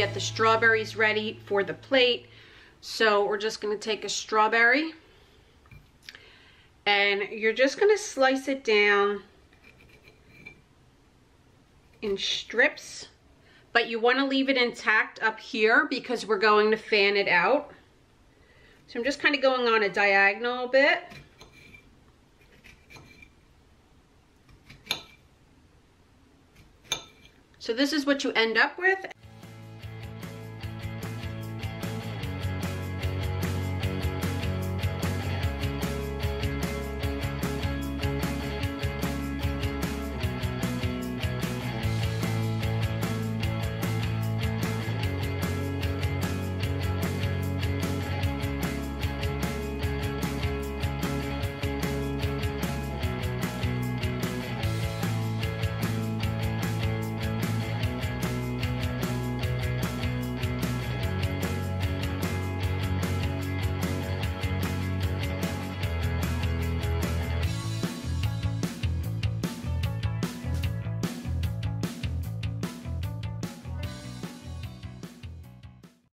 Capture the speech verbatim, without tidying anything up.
get the strawberries ready for the plate. So we're just going to take a strawberry and you're just going to slice it down in strips, but you want to leave it intact up here because we're going to fan it out. So I'm just kind of going on a diagonal a bit. So this is what you end up with.